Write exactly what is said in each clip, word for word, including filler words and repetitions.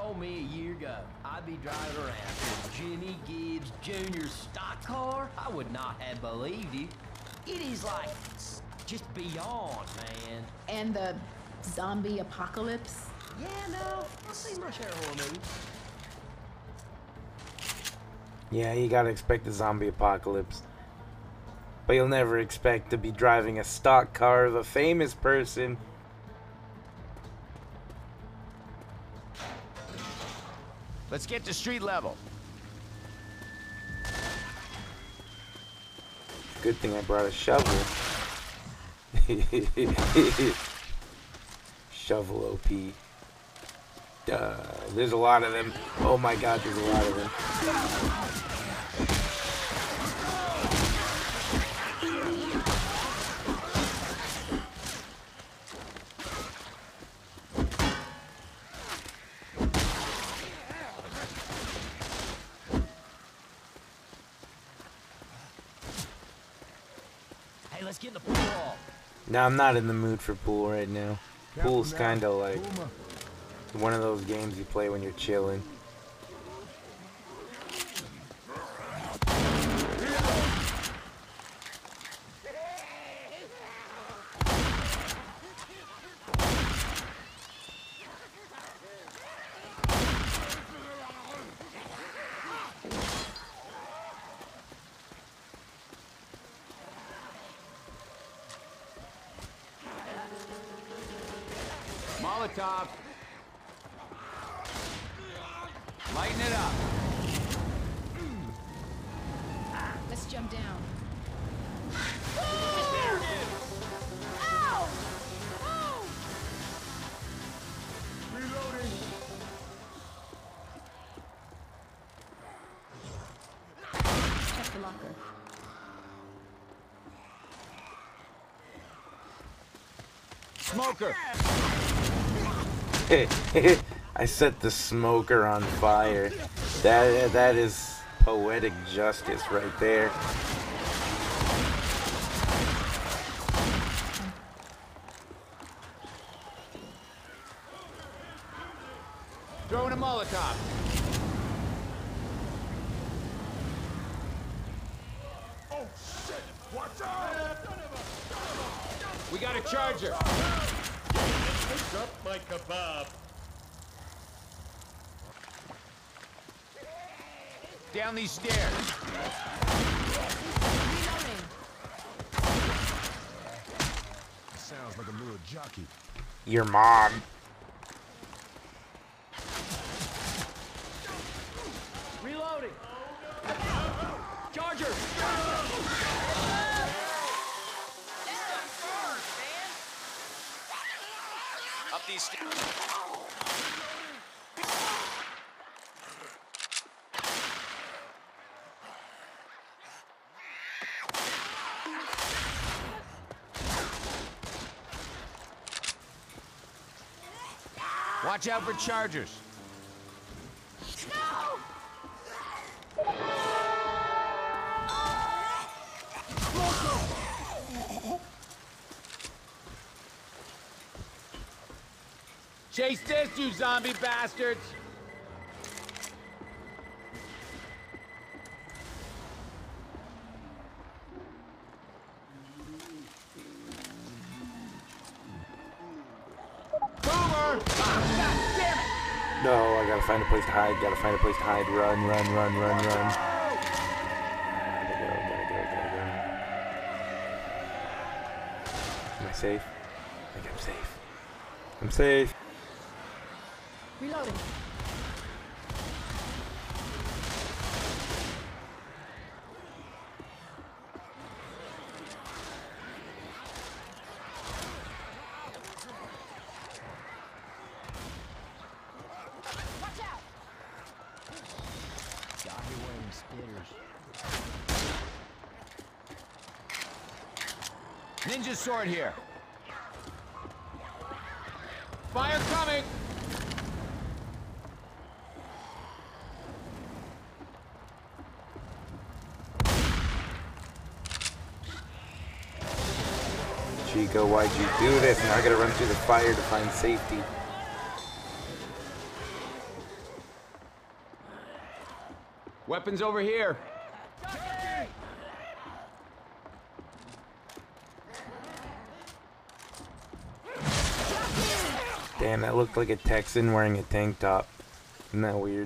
told me a year ago I'd be driving around with Jimmy Gibbs Junior's stock car, I would not have believed you. It is like just beyond, man. And the zombie apocalypse? Yeah, no, I've seen my share of horror movies. Yeah, you gotta expect the zombie apocalypse. But you'll never expect to be driving a stock car of a famous person. Let's get to street level. Good thing I brought a shovel. Shovel O P. Duh. There's a lot of them. Oh my god, there's a lot of them. Hey, let's get in the pool. Now I'm not in the mood for pool right now. Pool's kinda like one of those games you play when you're chilling. Molotov. Lighten it up. Let's jump down. Reloading. Check the locker. Smoker. I set the smoker on fire. That that is poetic justice right there. Throwing a Molotov. Oh shit! Watch out! We got a charger. Pick up my kebab. Down these stairs. Sounds like a little jockey. Your mom. Reloading. Charger. Up these stairs. Watch out for chargers. Chase this, you zombie bastards! Boomer! God damn it! No, I gotta find a place to hide. Gotta find a place to hide. Run, run, run, run, run. Gotta go, gotta go, gotta go. Am I safe? I think I'm safe. I'm safe. Reloading. Watch out! Got me wearing spitters. Ninja sword here. Fire coming! Chico, why'd you do this? Now I gotta run through the fire to find safety. Weapons over here. Damn, that looked like a Texan wearing a tank top. Isn't that weird?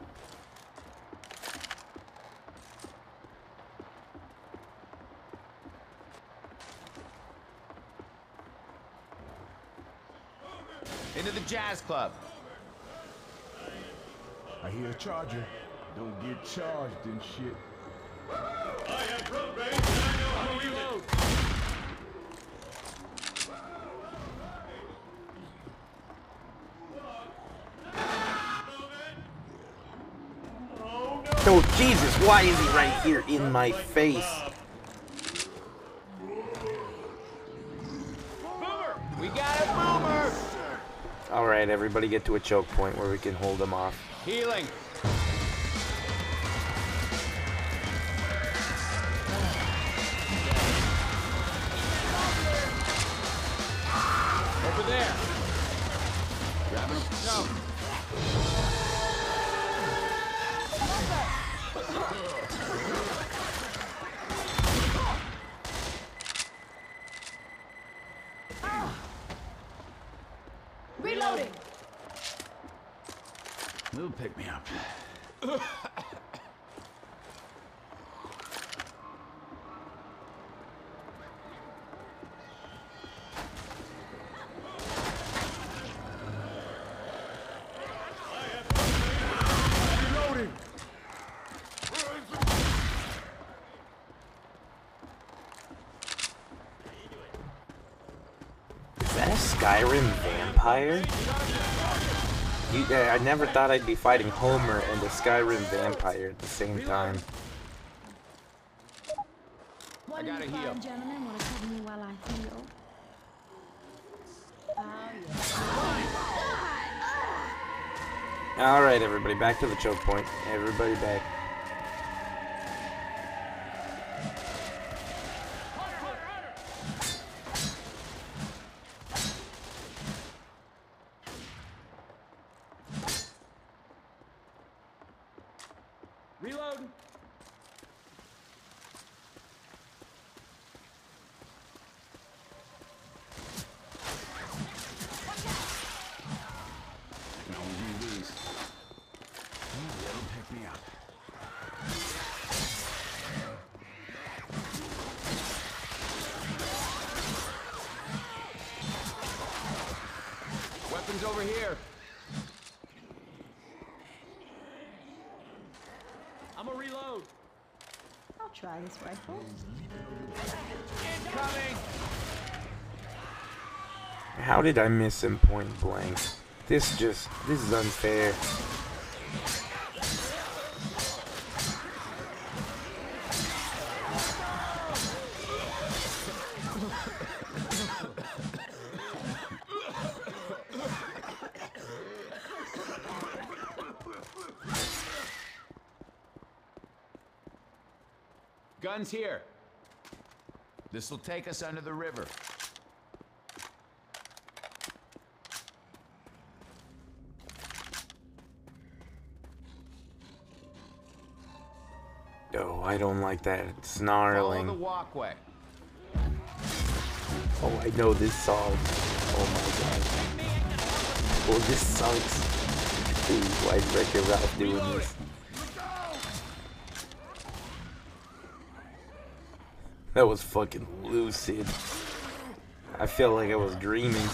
Into the jazz club. I hear a charger. Don't get charged and shit. I have road rage and I know how to reload. Oh, Jesus, why is he right here in my face? Boomer! We got a boomer! Alright, everybody get to a choke point where we can hold them off. Healing. Over there. Grab him. No. Reloading. They'll pick me up. Reloading. Is that a Skyrim vampire? You, uh, I never thought I'd be fighting Homer and a Skyrim vampire at the same time. One gotta fine heal. gentlemen want to cover me while I heal. Oh, yeah. Alright, everybody, back to the choke point. Everybody back. Reload. I can always use these. That'll pick me up. Weapons over here. I'm a reload. I'll try this rifle. Incoming. How did I miss him point blank? This just, this is unfair. Guns here. This'll take us under the river. Oh, I don't like that Follow the snarling. walkway. Oh, I know this song. Oh my god. Oh, this sucks. Dude, why is Wreck-It Ralph doing this? That was fucking lucid. I feel like I was dreaming.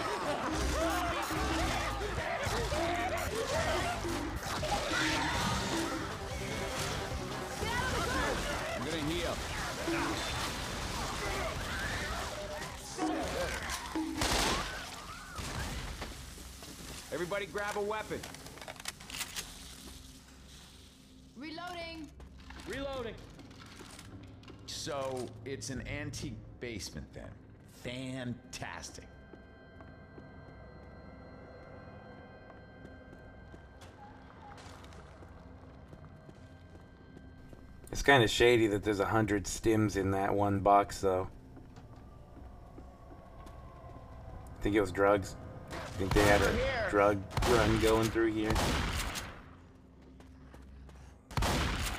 I'm gonna heal. Everybody grab a weapon. Reloading. Reloading. So, it's an antique basement then. Fantastic. It's kind of shady that there's a hundred stims in that one box, though. Think it was drugs? Think they had a drug run going through here?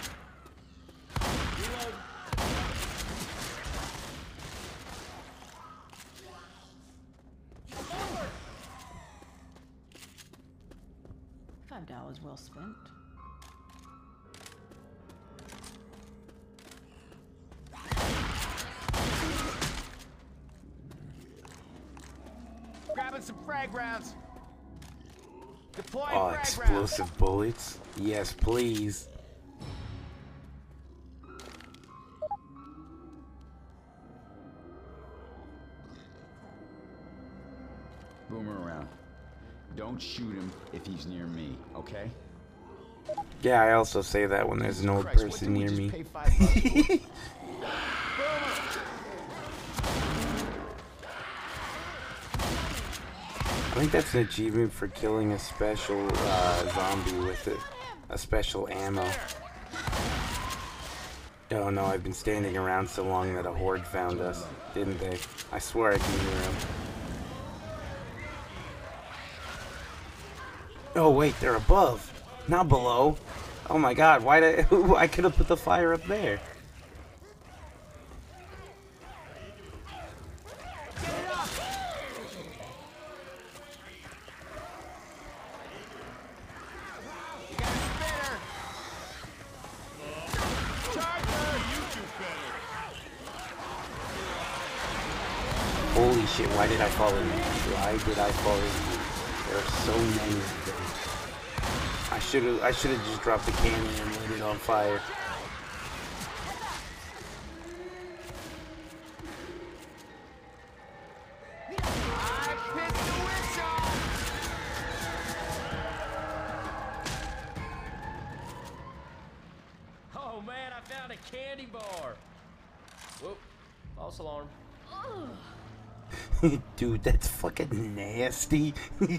Five dollars well spent. Grabbing some frag rounds. Deploying Oh, frag rounds. explosive bullets. Yes, please. Boomer around. Don't shoot him if he's near me, okay? Yeah, I also say that when there's no Christ, what person did we near just me. pay five bucks for? I think that's an achievement for killing a special uh, zombie with it. A special ammo. Oh no, I've been standing around so long that a horde found us, didn't they? I swear I can hear them. Oh wait, they're above, not below. Oh my god, why did I, I could have put the fire up there. Holy shit, why did I fall in? Why did I fall in? There are so many of them. I should have I should have just dropped the cannon and lit it on fire. Oh man, I found a candy bar. Whoop, false alarm. Dude, that's fucking nasty.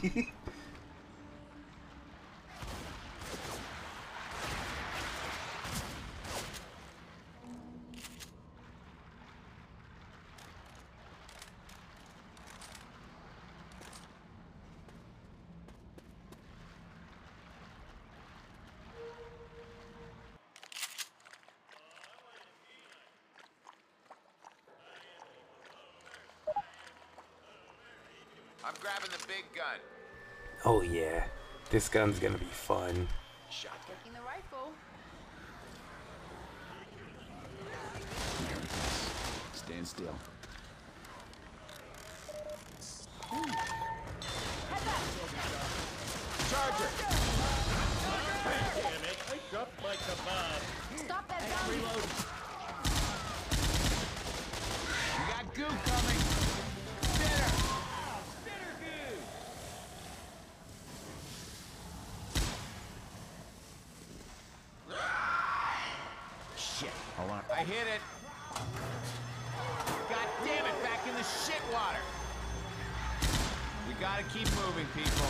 I'm grabbing the big gun. Oh yeah, this gun's gonna be fun. Shot. Taking the rifle. Stand still. Charger. Stop that zombie! You got goo coming. Spitter. Spitter goo. Shit. Hold on. I hit it. God damn it, back in the shit water. We gotta keep moving, people.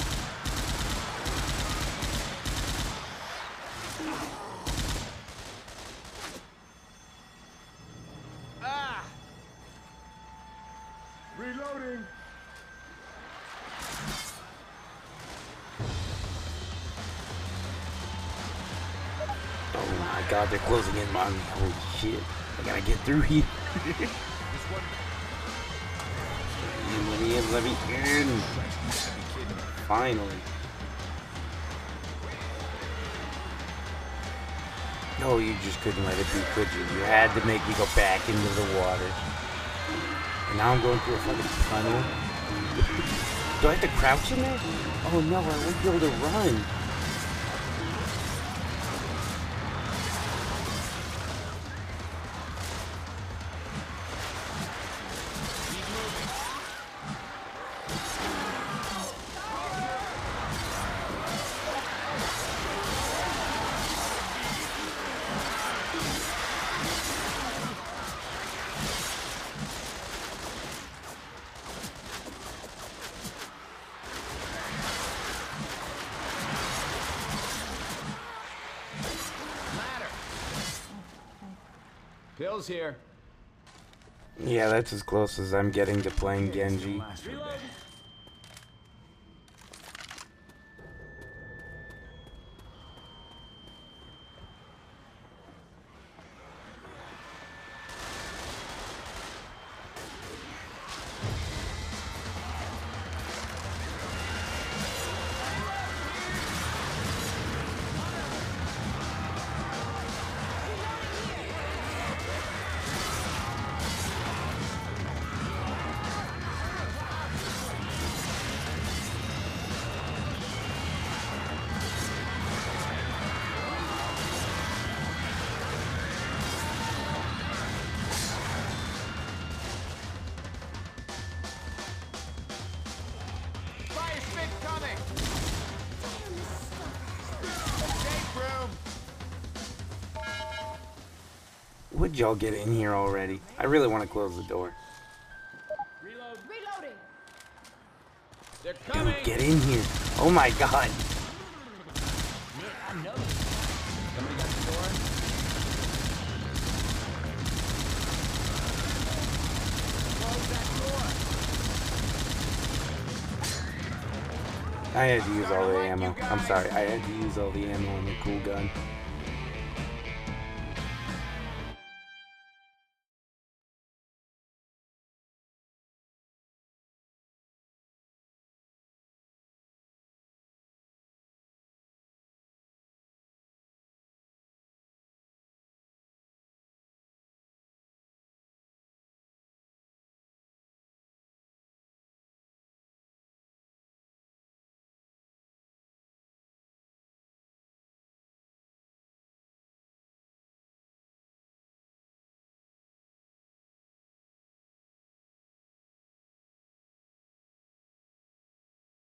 Ah! Reloading. Oh my god, they're closing in on me. Holy shit. I gotta get through here. Let me in, let me in. Finally. Oh, you just couldn't let it be, could you? You had to make me go back into the water. And now I'm going through a fucking tunnel. Do I have to crouch in there? Oh no, I won't be able to run. Bill's here. Yeah, that's as close as I'm getting to playing Genji. Last for a bit. Would y'all get in here already? I really want to close the door. Reloading. They're coming. Dude, get in here. Oh my god. Yeah, I know. Somebody got the door? Close that door. I had to use all the ammo. I'm sorry. I had to use all the ammo on the cool gun.